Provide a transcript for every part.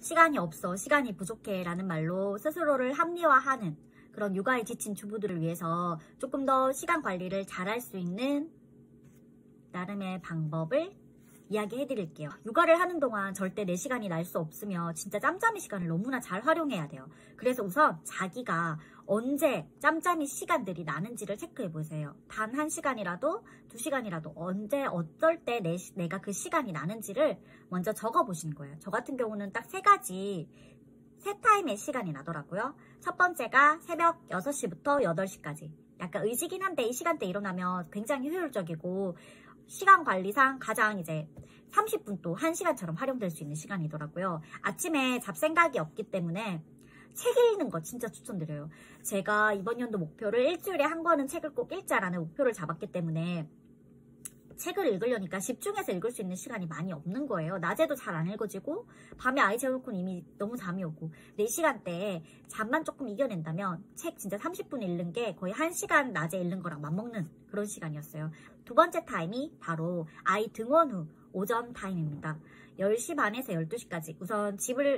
시간이 없어, 시간이 부족해 라는 말로 스스로를 합리화하는 그런 육아에 지친 주부들을 위해서 조금 더 시간 관리를 잘할 수 있는 나름의 방법을 이야기해 드릴게요. 육아를 하는 동안 절대 내 시간이 날 수 없으며 진짜 짬짬이 시간을 너무나 잘 활용해야 돼요. 그래서 우선 자기가 언제 짬짬이 시간들이 나는지를 체크해 보세요. 단 1시간이라도 2시간이라도 언제 어떨 때 내가 그 시간이 나는지를 먼저 적어 보시는 거예요. 저 같은 경우는 딱 3가지 세 타임의 시간이 나더라고요. 첫 번째가 새벽 6시부터 8시까지. 약간 의지긴 한데 이 시간대 일어나면 굉장히 효율적이고 시간 관리상 가장 이제 30분 또 1시간처럼 활용될 수 있는 시간이더라고요. 아침에 잡생각이 없기 때문에 책 읽는 거 진짜 추천드려요. 제가 이번 연도 목표를 일주일에 한 권은 책을 꼭 읽자라는 목표를 잡았기 때문에 책을 읽으려니까 집중해서 읽을 수 있는 시간이 많이 없는 거예요. 낮에도 잘 안 읽어지고 밤에 아이 재워놓고는 이미 너무 잠이 오고 내 시간대에 잠만 조금 이겨낸다면 책 진짜 30분 읽는 게 거의 1시간 낮에 읽는 거랑 맞먹는 그런 시간이었어요. 두 번째 타임이 바로 아이 등원 후 오전 타임입니다. 10시 반에서 12시까지 우선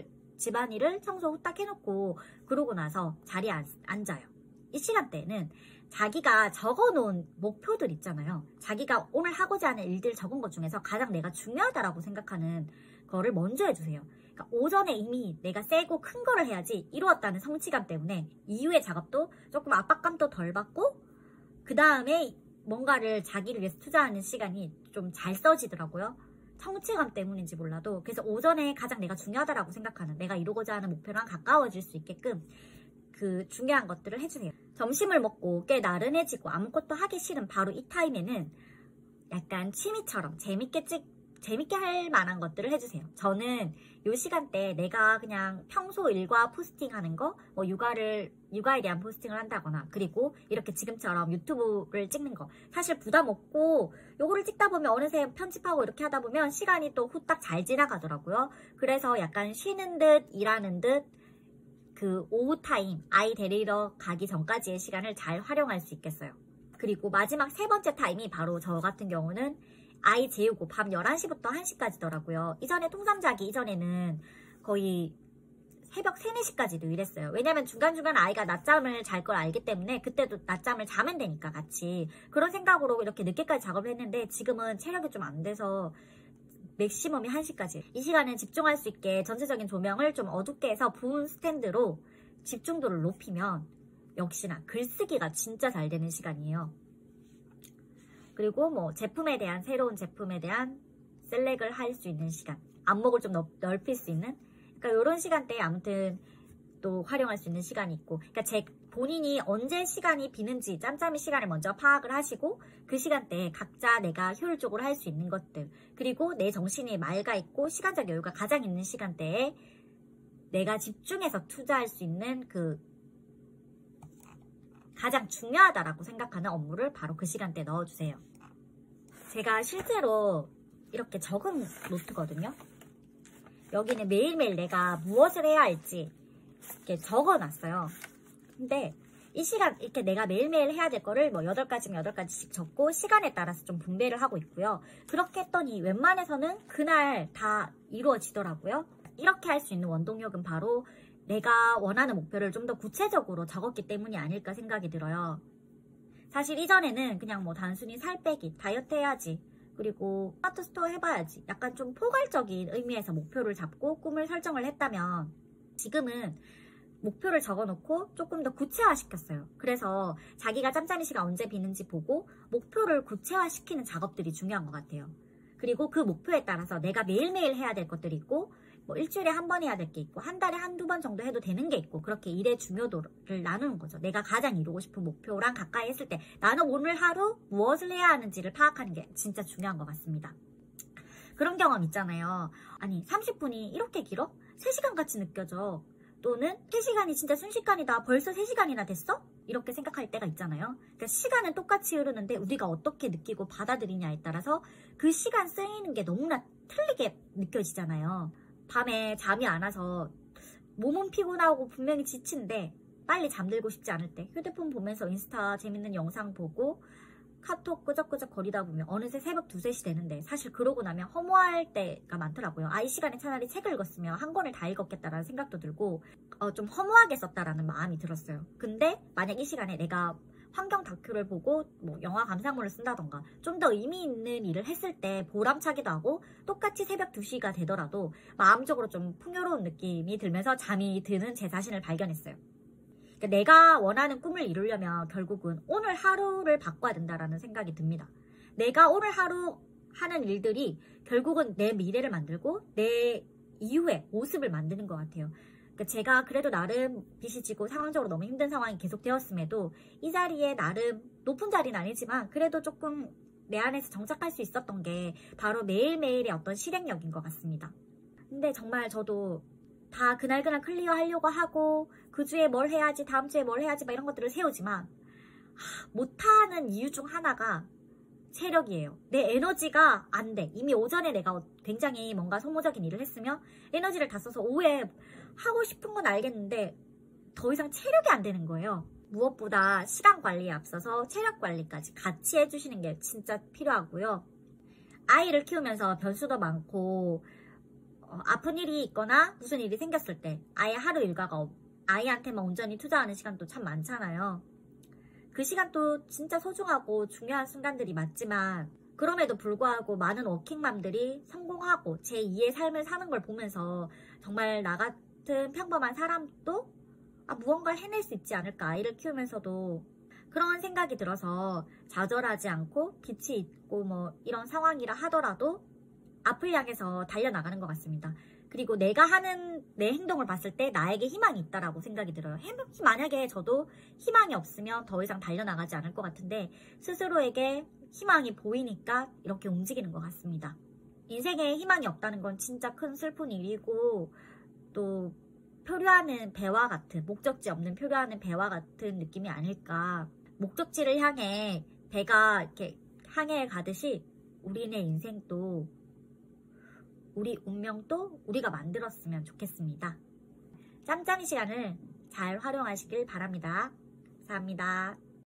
집안일을 청소 후딱 해놓고 그러고 나서 자리에 앉아요. 이 시간대에는 자기가 적어놓은 목표들 있잖아요. 자기가 오늘 하고자 하는 일들 적은 것 중에서 가장 내가 중요하다라고 생각하는 거를 먼저 해주세요. 그러니까 오전에 이미 내가 세고 큰 거를 해야지 이루었다는 성취감 때문에 이후의 작업도 조금 압박감도 덜 받고 그 다음에 뭔가를 자기를 위해서 투자하는 시간이 좀 잘 써지더라고요. 성취감 때문인지 몰라도. 그래서 오전에 가장 내가 중요하다라고 생각하는 내가 이루고자 하는 목표랑 가까워질 수 있게끔 그 중요한 것들을 해주세요. 점심을 먹고 꽤 나른해지고 아무것도 하기 싫은 바로 이 타임에는 약간 취미처럼 재밌게 할 만한 것들을 해주세요. 저는 이 시간대에 내가 그냥 평소 일과 포스팅하는 거, 뭐 육아에 대한 포스팅을 한다거나 그리고 이렇게 지금처럼 유튜브를 찍는 거 사실 부담 없고 요거를 찍다 보면 어느새 편집하고 이렇게 하다 보면 시간이 또 후딱 잘 지나가더라고요. 그래서 약간 쉬는 듯 일하는 듯 그 오후 타임 아이 데리러 가기 전까지의 시간을 잘 활용할 수 있겠어요. 그리고 마지막 3번째 타임이 바로 저 같은 경우는 아이 재우고 밤 11시부터 1시까지더라고요. 이전에 통잠 자기 이전에는 거의 새벽 3, 4시까지도 일했어요. 왜냐면 중간중간 아이가 낮잠을 잘 걸 알기 때문에 그때도 낮잠을 자면 되니까 같이. 그런 생각으로 이렇게 늦게까지 작업을 했는데 지금은 체력이 좀 안 돼서 맥시멈이 1시까지. 이 시간은 집중할 수 있게 전체적인 조명을 좀 어둡게 해서 부은 스탠드로 집중도를 높이면 역시나 글쓰기가 진짜 잘 되는 시간이에요. 그리고 뭐 새로운 제품에 대한 셀렉을 할 수 있는 시간, 안목을 좀 넓힐 수 있는, 그러니까 이런 시간대에 아무튼 또 활용할 수 있는 시간이 있고, 그러니까 본인이 언제 시간이 비는지 짬짬이 시간을 먼저 파악을 하시고 그 시간대에 각자 내가 효율적으로 할 수 있는 것들, 그리고 내 정신이 맑아있고 시간적 여유가 가장 있는 시간대에 내가 집중해서 투자할 수 있는 그 가장 중요하다라고 생각하는 업무를 바로 그 시간대에 넣어주세요. 제가 실제로 이렇게 적은 노트거든요. 여기는 매일매일 내가 무엇을 해야 할지 이렇게 적어놨어요. 근데 이 시간 이렇게 내가 매일매일 해야 될 거를 뭐 8가지면 8가지씩 적고 시간에 따라서 좀 분배를 하고 있고요. 그렇게 했더니 웬만해서는 그날 다 이루어지더라고요. 이렇게 할 수 있는 원동력은 바로 내가 원하는 목표를 좀 더 구체적으로 적었기 때문이 아닐까 생각이 들어요. 사실 이전에는 그냥 뭐 단순히 살 빼기, 다이어트 해야지, 그리고 스마트 스토어 해봐야지, 약간 좀 포괄적인 의미에서 목표를 잡고 꿈을 설정을 했다면 지금은 목표를 적어놓고 조금 더 구체화시켰어요. 그래서 자기가 짬짬이 시간 언제 비는지 보고 목표를 구체화시키는 작업들이 중요한 것 같아요. 그리고 그 목표에 따라서 내가 매일매일 해야 될 것들이 있고 뭐 일주일에 한 번 해야 될 게 있고 한 달에 한두 번 정도 해도 되는 게 있고 그렇게 일의 중요도를 나누는 거죠. 내가 가장 이루고 싶은 목표랑 가까이 했을 때 나는 오늘 하루 무엇을 해야 하는지를 파악하는 게 진짜 중요한 것 같습니다. 그런 경험 있잖아요. 아니 30분이 이렇게 길어? 3시간 같이 느껴져. 또는 3시간이 진짜 순식간이다. 벌써 3시간이나 됐어? 이렇게 생각할 때가 있잖아요. 그러니까 시간은 똑같이 흐르는데 우리가 어떻게 느끼고 받아들이냐에 따라서 그 시간 쓰이는 게 너무나 틀리게 느껴지잖아요. 밤에 잠이 안 와서 몸은 피곤하고 분명히 지친데 빨리 잠들고 싶지 않을 때 휴대폰 보면서 인스타 재밌는 영상 보고 카톡 끄적끄적 거리다 보면 어느새 새벽 2, 3시 되는데 사실 그러고 나면 허무할 때가 많더라고요. 이 시간에 차라리 책을 읽었으면 한 권을 다 읽었겠다라는 생각도 들고 좀 허무하게 썼다라는 마음이 들었어요. 근데 만약 이 시간에 내가 환경 다큐를 보고 뭐 영화 감상문을 쓴다던가 좀 더 의미 있는 일을 했을 때 보람차기도 하고 똑같이 새벽 2시가 되더라도 마음적으로 좀 풍요로운 느낌이 들면서 잠이 드는 제 자신을 발견했어요. 그러니까 내가 원하는 꿈을 이루려면 결국은 오늘 하루를 바꿔야 된다라는 생각이 듭니다. 내가 오늘 하루 하는 일들이 결국은 내 미래를 만들고 내 이후의 모습을 만드는 것 같아요. 그러니까 제가 그래도 나름 빚이 지고 상황적으로 너무 힘든 상황이 계속 되었음에도 이 자리에 나름 높은 자리는 아니지만 그래도 조금 내 안에서 정착할 수 있었던 게 바로 매일매일의 어떤 실행력인 것 같습니다. 근데 정말 저도 다 그날그날 클리어 하려고 하고 그 주에 뭘 해야지 다음 주에 뭘 해야지 막 이런 것들을 세우지만 못하는 이유 중 하나가 체력이에요. 내 에너지가 안 돼. 이미 오전에 내가 굉장히 뭔가 소모적인 일을 했으면 에너지를 다 써서 오후에 하고 싶은 건 알겠는데 더 이상 체력이 안 되는 거예요. 무엇보다 시간 관리에 앞서서 체력 관리까지 같이 해주시는 게 진짜 필요하고요. 아이를 키우면서 변수도 많고 아픈 일이 있거나 무슨 일이 생겼을 때 아예 하루 일과가 아이한테만 온전히 투자하는 시간도 참 많잖아요. 그 시간도 진짜 소중하고 중요한 순간들이 맞지만 그럼에도 불구하고 많은 워킹맘들이 성공하고 제2의 삶을 사는 걸 보면서 정말 나 같은 평범한 사람도 무언가를 해낼 수 있지 않을까. 아이를 키우면서도 그런 생각이 들어서 좌절하지 않고 빛이 있고 뭐 이런 상황이라 하더라도 앞을 향해서 달려나가는 것 같습니다. 그리고 내가 하는 내 행동을 봤을 때 나에게 희망이 있다라고 생각이 들어요. 만약에 저도 희망이 없으면 더 이상 달려나가지 않을 것 같은데 스스로에게 희망이 보이니까 이렇게 움직이는 것 같습니다. 인생에 희망이 없다는 건 진짜 큰 슬픈 일이고 또 표류하는 배와 같은 목적지 없는 표류하는 배와 같은 느낌이 아닐까. 목적지를 향해 배가 이렇게 항해에 가듯이 우리네 인생도 우리 운명도 우리가 만들었으면 좋겠습니다. 짬짬이 시간을 잘 활용하시길 바랍니다. 감사합니다.